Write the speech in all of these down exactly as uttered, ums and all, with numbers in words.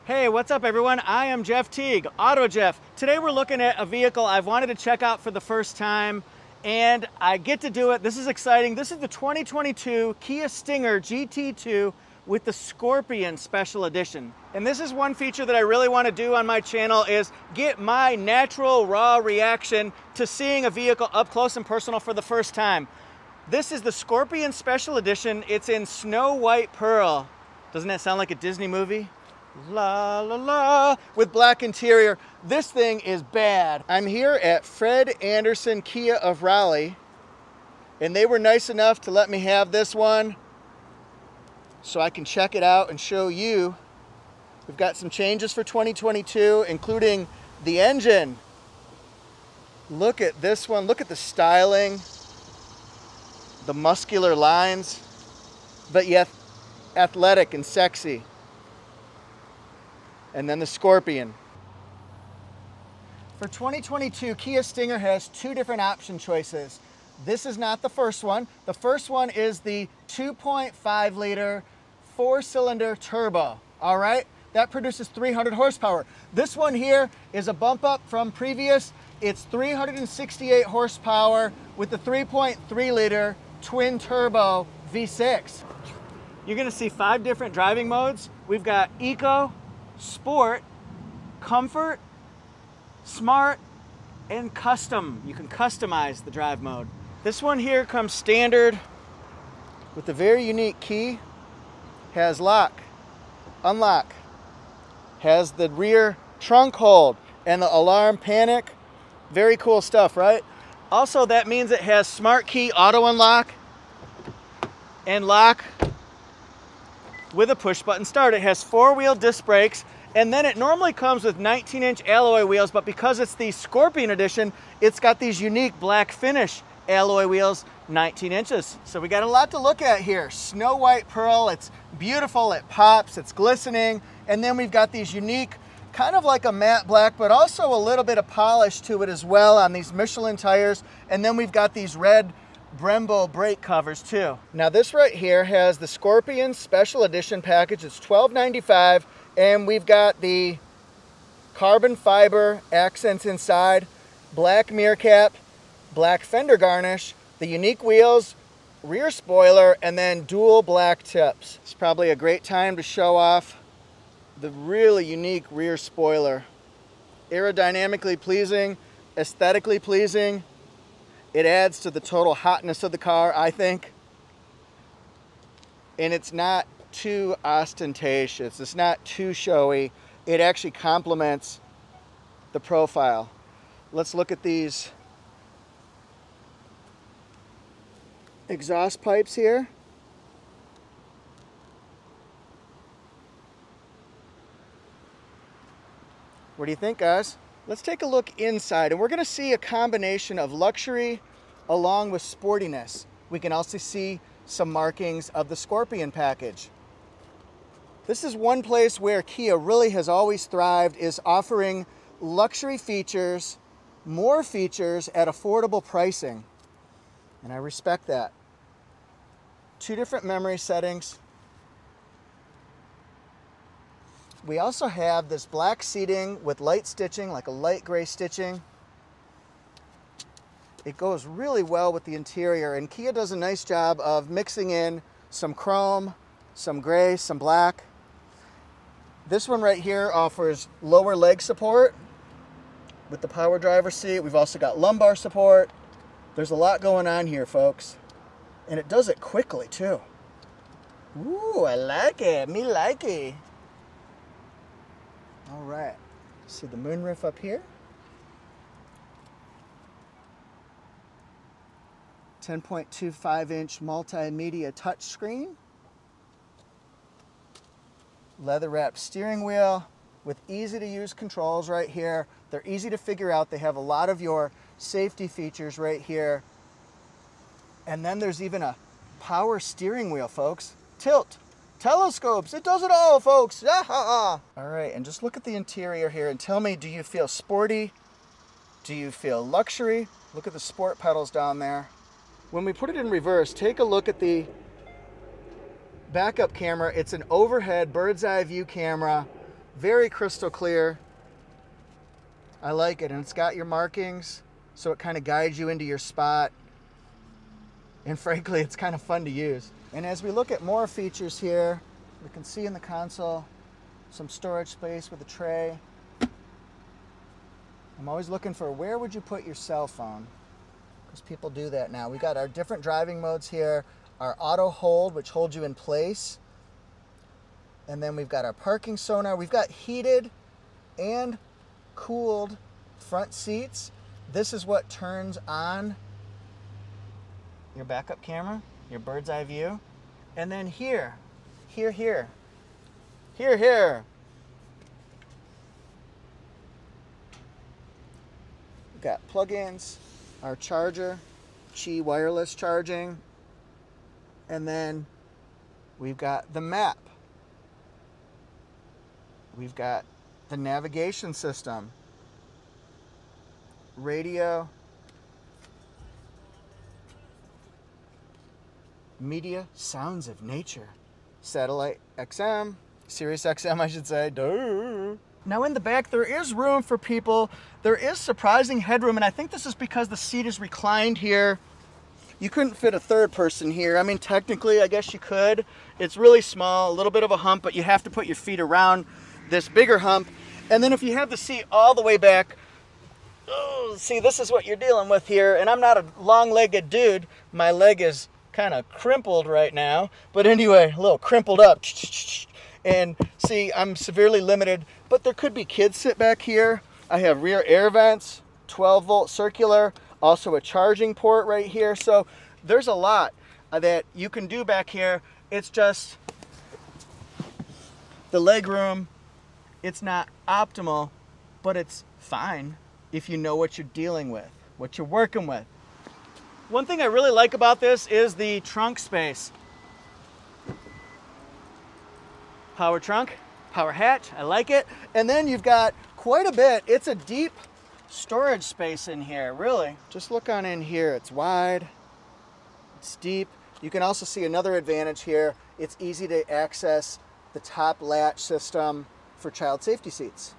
Hey, what's up everyone? I am Jeff Teague, Auto Jeff. Today we're looking at a vehicle I've wanted to check out for the first time, and I get to do it. This is exciting. This is the twenty twenty-two Kia Stinger G T two with the Scorpion Special Edition. And this is one feature that I really want to do on my channel, is get my natural raw reaction to seeing a vehicle up close and personal for the first time. This is the Scorpion Special Edition. It's in Snow White Pearl. Doesn't that sound like a Disney movie? La la la, with black interior. This thing is bad. I'm here at Fred Anderson Kia of Raleigh, and they were nice enough to let me have this one so I can check it out and show you. We've got some changes for twenty twenty-two, including the engine. Look at this one. Look at the styling, the muscular lines, but yet athletic and sexy. And then the Scorpion. For twenty twenty-two, Kia Stinger has two different option choices. This is not the first one. The first one is the two point five liter four-cylinder turbo, all right? That produces three hundred horsepower. This one here is a bump up from previous. It's three hundred sixty-eight horsepower with the three point three liter twin turbo V six. You're gonna see five different driving modes. We've got Eco, Sport, Comfort, Smart, and Custom. You can customize the drive mode. This one here comes standard with a very unique key. Has lock, unlock, has the rear trunk hold and the alarm panic. Very cool stuff, right? Also, that means it has smart key auto unlock and lock with a push button start. It has four-wheel disc brakes, and then it normally comes with nineteen inch alloy wheels, but because it's the Scorpion edition, it's got these unique black finish alloy wheels, nineteen inches. So we got a lot to look at here. Snow White Pearl, it's beautiful, it pops, it's glistening, and then we've got these unique, kind of like a matte black, but also a little bit of polish to it as well on these Michelin tires, and then we've got these red Brembo brake covers too. Now this right here has the Scorpion Special Edition package. It's twelve ninety-five, and we've got the carbon fiber accents inside, black mirror cap, black fender garnish, the unique wheels, rear spoiler, and then dual black tips. It's probably a great time to show off the really unique rear spoiler. Aerodynamically pleasing, aesthetically pleasing. It adds to the total hotness of the car, I think. And it's not too ostentatious. It's not too showy. It actually complements the profile. Let's look at these exhaust pipes here. What do you think, guys? Let's take a look inside, and we're going to see a combination of luxury along with sportiness. We can also see some markings of the Scorpion package. This is one place where Kia really has always thrived, is offering luxury features, more features at affordable pricing. And I respect that. Two different memory settings. We also have this black seating with light stitching, like a light gray stitching. It goes really well with the interior, and Kia does a nice job of mixing in some chrome, some gray, some black. This one right here offers lower leg support with the power driver seat. We've also got lumbar support. There's a lot going on here, folks. And it does it quickly, too. Ooh, I like it. Me like it. All right, see the moonroof up here. ten point two five inch multimedia touchscreen. Leather wrapped steering wheel with easy to use controls right here. They're easy to figure out. They have a lot of your safety features right here. And then there's even a power steering wheel, folks. Tilt. Telescopes, it does it all, folks. All right, and just look at the interior here and tell me, do you feel sporty? Do you feel luxury? Look at the sport pedals down there. When we put it in reverse, take a look at the backup camera. It's an overhead bird's eye view camera. Very crystal clear. I like it, and it's got your markings, so it kind of guides you into your spot. And frankly, it's kind of fun to use. And as we look at more features here, we can see in the console some storage space with a tray. I'm always looking for where would you put your cell phone, because people do that now. We got our different driving modes here, our auto hold, which holds you in place. And then we've got our parking sonar. We've got heated and cooled front seats. This is what turns on your backup camera, your bird's eye view. And then here, here, here, here, here. We've got plug-ins, our charger, Qi wireless charging, and then we've got the map. We've got the navigation system, radio, media, sounds of nature, satellite X M, Sirius X M I should say, duh. Now in the back there is room for people. There is surprising headroom, and I think this is because the seat is reclined here. You couldn't fit a third person here. I mean, technically, I guess you could. It's really small, a little bit of a hump, but you have to put your feet around this bigger hump. And then if you have the seat all the way back, oh, see, this is what you're dealing with here. And I'm not a long-legged dude. My leg is kind of crimpled right now. But anyway, a little crimpled up. And see, I'm severely limited, but there could be kids sit back here. I have rear air vents, twelve volt circular, also a charging port right here. So there's a lot that you can do back here. It's just the leg room. It's not optimal, but it's fine if you know what you're dealing with, what you're working with. One thing I really like about this is the trunk space. Power trunk, power hatch, I like it. And then you've got quite a bit. It's a deep storage space in here, really. Just look on in here. It's wide, it's deep. You can also see another advantage here. It's easy to access the top latch system for child safety seats.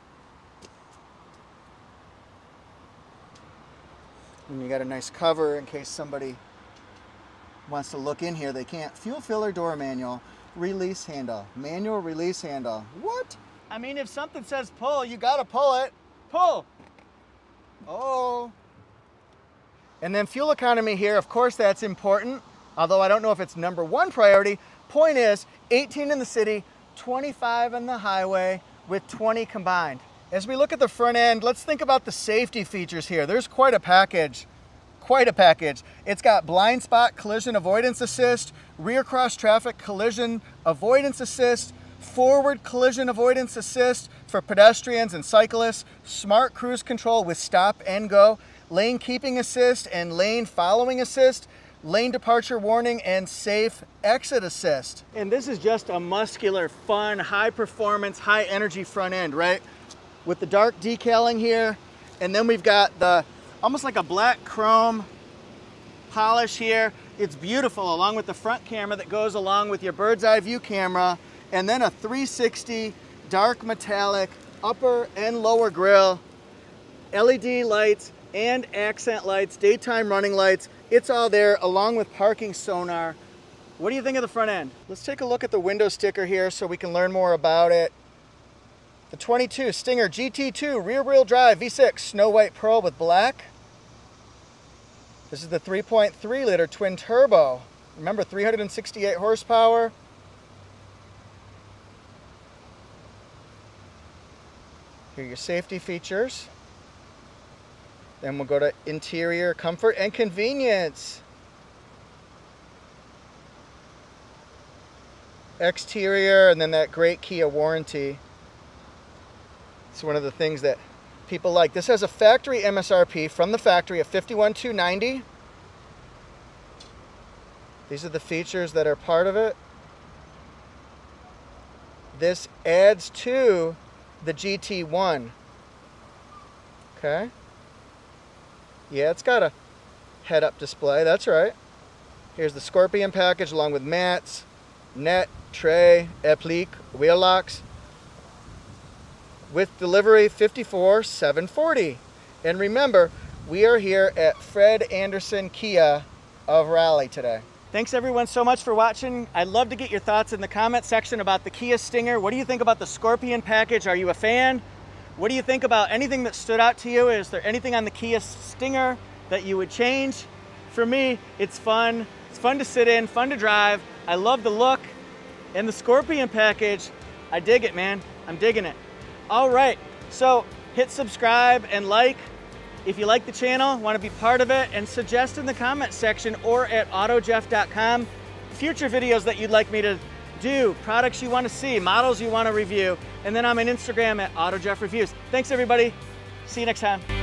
And you got a nice cover in case somebody wants to look in here. They can't. Fuel filler door manual, release handle, manual release handle. What? I mean, if something says pull, you gotta pull it. Pull. Oh. And then fuel economy here, of course that's important, although I don't know if it's number one priority. Point is, eighteen in the city, twenty-five on the highway, with twenty combined. As we look at the front end, let's think about the safety features here. There's quite a package, quite a package. It's got blind spot collision avoidance assist, rear cross traffic collision avoidance assist, forward collision avoidance assist for pedestrians and cyclists, smart cruise control with stop and go, lane keeping assist and lane following assist, lane departure warning, and safe exit assist. And this is just a muscular, fun, high performance, high energy front end, right? With the dark decaling here, and then we've got the almost like a black chrome polish here. It's beautiful, along with the front camera that goes along with your bird's eye view camera, and then a three sixty dark metallic upper and lower grille, L E D lights and accent lights, daytime running lights. It's all there, along with parking sonar. What do you think of the front end? Let's take a look at the window sticker here so we can learn more about it. The twenty-two Stinger G T two rear wheel drive V six Snow White Pearl with black. This is the three point three liter twin turbo. Remember, three hundred sixty-eight horsepower. Here are your safety features. Then we'll go to interior comfort and convenience. Exterior, and then that great Kia warranty. It's one of the things that people like. This has a factory M S R P from the factory of fifty-one thousand two hundred ninety dollars. These are the features that are part of it. This adds to the G T one. Okay. Yeah, it's got a head-up display, that's right. Here's the Scorpion package along with mats, net, tray, applique, wheel locks. with delivery fifty-four seven forty. And remember, we are here at Fred Anderson Kia of Raleigh today. Thanks everyone so much for watching. I'd love to get your thoughts in the comment section about the Kia Stinger. What do you think about the Scorpion package? Are you a fan? What do you think about anything that stood out to you? Is there anything on the Kia Stinger that you would change? For me, it's fun. It's fun to sit in, fun to drive. I love the look. And the Scorpion package, I dig it, man. I'm digging it. All right, so hit subscribe and like if you like the channel, want to be part of it, and suggest in the comment section or at auto jeff dot com future videos that you'd like me to do, products you want to see, models you want to review, and then I'm on Instagram at AutoJeffReviews. Thanks everybody. See you next time.